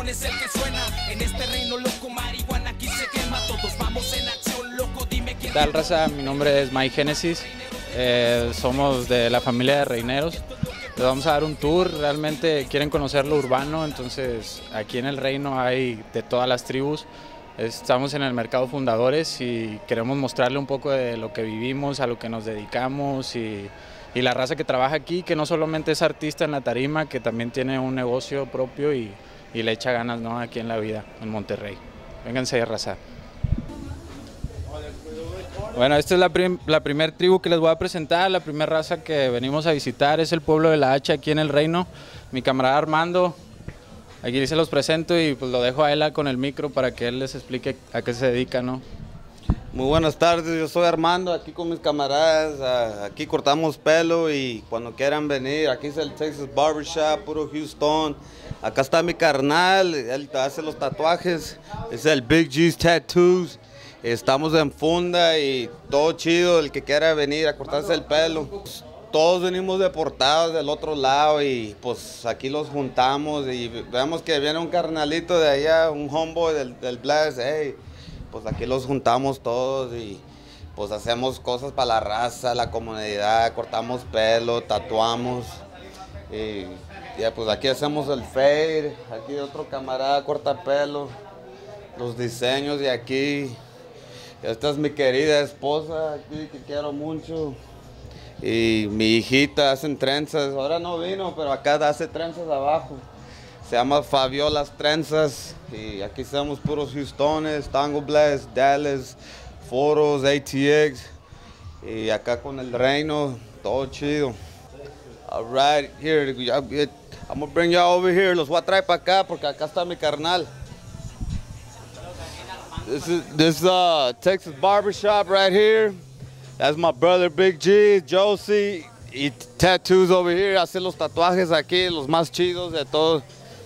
es el que suena. En este reino loco, marihuana aquí se quema. Todos vamos en acción, loco, dime quién. ¿Qué tal, raza? Mi nombre es Mike Genesis. Somos de la familia de reineros. Les vamos a dar un tour. Realmente quieren conocer lo urbano, entonces aquí en el reino hay de todas las tribus. Estamos en el mercado Fundadores y queremos mostrarle un poco de lo que vivimos, a lo que nos dedicamos y la raza que trabaja aquí, que no solamente es artista en la tarima, que también tiene un negocio propio y le echa ganas, ¿no?, aquí en la vida, en Monterrey. Vénganse, raza. Bueno, esta es la primer tribu que les voy a presentar. La primera raza que venimos a visitar es el pueblo de la Hacha aquí en el reino. Mi camarada Armando, aquí se los presento y pues lo dejo a él con el micro para que él les explique a qué se dedica, ¿no? Muy buenas tardes, yo soy Armando, aquí con mis camaradas, aquí cortamos pelo y cuando quieran venir, aquí es el Texas Barbershop, puro Houston. Acá está mi carnal, él hace los tatuajes, es el Big G's Tattoos. Estamos en funda y todo chido, el que quiera venir a cortarse el pelo. Todos venimos deportados del otro lado y pues aquí los juntamos y vemos que viene un carnalito de allá, un homeboy del Blast, hey, pues aquí los juntamos todos y pues hacemos cosas para la raza, la comunidad, cortamos pelo, tatuamos y ya pues aquí hacemos el fade, aquí otro camarada corta pelo, los diseños de aquí. Esta es mi querida esposa aquí que quiero mucho. Y mi hijita hacen trenzas, ahora no vino, pero acá hace trenzas abajo. Se llama Fabiolas Trenzas y aquí estamos puros Houstones, Tango Blast, Dallas, Foros, ATX y acá con el reino, todo chido. All right, here, I'm gonna bring y'all over here, los voy a traer para acá porque acá está mi carnal. This is Texas Barbershop right here. That's my brother Big G, Josie, y Tattoos over here. Hace los tatuajes aquí, los más chidos de todos.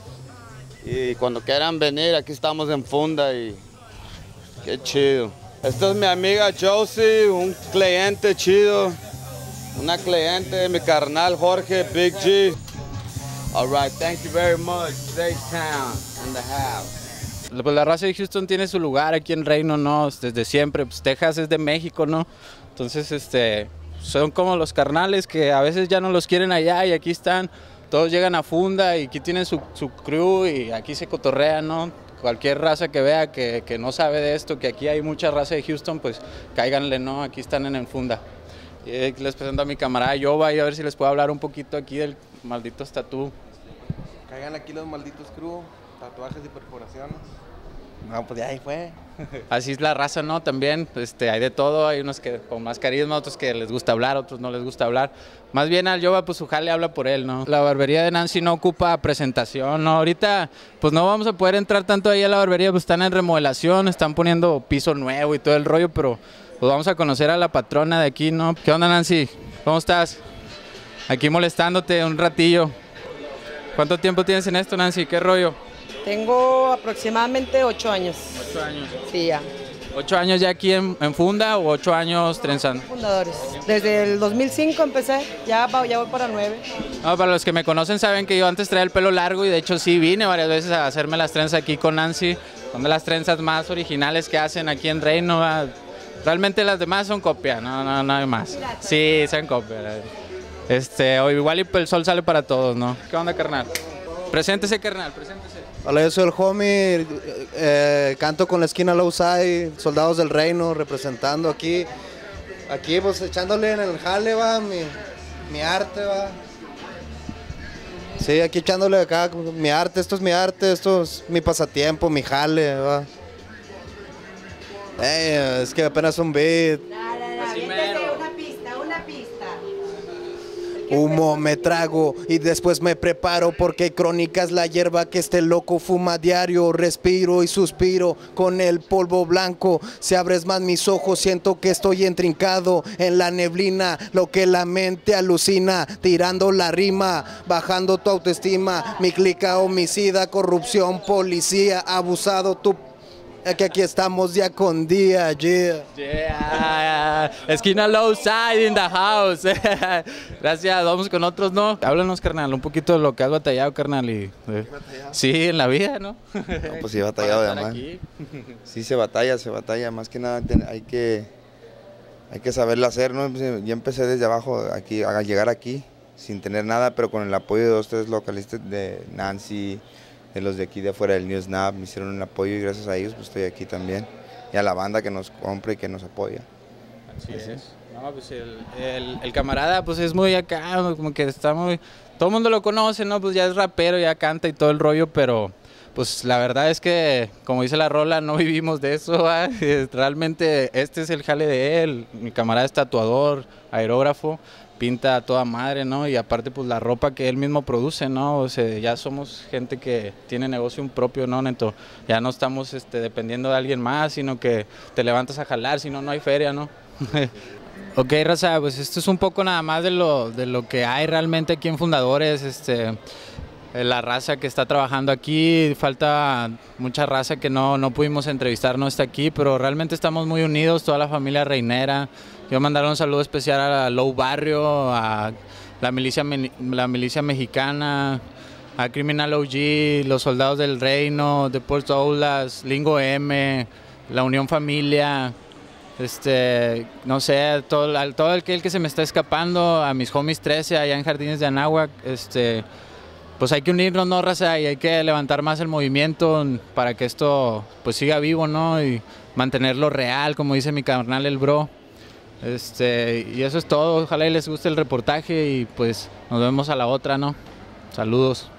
Y cuando quieran venir, aquí estamos en funda y qué chido. Esta es mi amiga Josie, un cliente chido. Una cliente de mi carnal Jorge, Big G. All right, thank you very much. Safe Town in the house. Pues la raza de Houston tiene su lugar aquí en Reino, ¿no? Desde siempre. Pues Texas es de México, ¿no? Entonces, son como los carnales que a veces ya no los quieren allá y aquí están. Todos llegan a funda y aquí tienen su crew y aquí se cotorrean, ¿no? Cualquier raza que vea que no sabe de esto, que aquí hay mucha raza de Houston, pues cáiganle, ¿no? Aquí están en funda. Y les presento a mi camarada Yoba y a ver si les puedo hablar un poquito aquí del maldito tatú. Caigan aquí los malditos crew, tatuajes y perforaciones. No, pues ya ahí fue. Así es la raza, ¿no? También hay de todo, hay unos que con más carisma, otros que les gusta hablar, otros no les gusta hablar. Más bien al Yoba, pues su jale habla por él, ¿no? La barbería de Nancy no ocupa presentación, ¿no? Ahorita, pues no vamos a poder entrar tanto ahí a la barbería, pues están en remodelación, están poniendo piso nuevo y todo el rollo, pero pues vamos a conocer a la patrona de aquí, ¿no? ¿Qué onda, Nancy? ¿Cómo estás? Aquí molestándote un ratillo. ¿Cuánto tiempo tienes en esto, Nancy? ¿Qué rollo? Tengo aproximadamente 8 años. 8 años. Sí, ya. 8 años ya aquí en funda o 8 años trenzando. Fundadores. Desde el 2005 empecé, ya voy para 9. No, para los que me conocen saben que yo antes traía el pelo largo y de hecho sí vine varias veces a hacerme las trenzas aquí con Nancy. Son de las trenzas más originales que hacen aquí en Reino. Realmente las demás son copia, no hay más. Sí, son copia. O igual y el sol sale para todos, ¿no? ¿Qué onda, carnal? Preséntese, carnal, preséntese. Hola, yo soy el homie, canto con la esquina Lowside, Soldados del Reino, representando aquí pues echándole en el jale, va, mi arte, va. Sí, aquí echándole acá, mi arte, esto es mi pasatiempo, mi jale, va. Es que apenas un beat. Humo me trago y después me preparo porque crónicas la hierba que este loco fuma diario. Respiro y suspiro con el polvo blanco. Si abres más mis ojos siento que estoy entrincado en la neblina. Lo que la mente alucina, tirando la rima, bajando tu autoestima. Mi clica homicida, corrupción, policía, abusado tu Que aquí estamos día con día, yeah. Yeah, esquina low side in the house. Gracias, vamos con otros, ¿no? Háblanos, carnal, un poquito de lo que has batallado, carnal. Sí, en la vida, ¿no? No, pues sí he batallado además. Sí se batalla, más que nada hay que saberlo hacer, ¿no? Yo empecé desde abajo aquí, a llegar aquí sin tener nada, pero con el apoyo de 2, 3 localistas de Nancy, de los de aquí de afuera del New Snap, me hicieron un apoyo y gracias a ellos pues estoy aquí también. Y a la banda que nos compra y que nos apoya. Así es. No, pues el camarada pues es muy acá, como que está muy... Todo el mundo lo conoce, ¿no? Pues ya es rapero, ya canta y todo el rollo, pero pues la verdad es que, como dice la rola, no vivimos de eso, ¿eh? Realmente este es el jale de él. Mi camarada es tatuador, aerógrafo, pinta a toda madre, ¿no? Y aparte pues la ropa que él mismo produce, ¿no? O sea, ya somos gente que tiene negocio propio, ¿no, Neto? Ya no estamos dependiendo de alguien más, sino que te levantas a jalar, si no, no hay feria, ¿no? Ok, raza, pues esto es un poco nada más de lo que hay realmente aquí en Fundadores, la raza que está trabajando aquí, falta mucha raza que no pudimos entrevistar, no está aquí, pero realmente estamos muy unidos, toda la familia reinera. Quiero mandar un saludo especial a Low Barrio, a la milicia mexicana, a Criminal OG, los Soldados del Reino, de Puerto Aulas, Lingo M, la Unión Familia, no sé, todo aquel que se me está escapando, a mis homies 13 allá en Jardines de Anáhuac, pues hay que unirnos, ¿no, raza? Y hay que levantar más el movimiento para que esto pues siga vivo, ¿no? Y mantenerlo real, como dice mi carnal el bro. Y eso es todo, ojalá les guste el reportaje y pues nos vemos a la otra, ¿no? Saludos.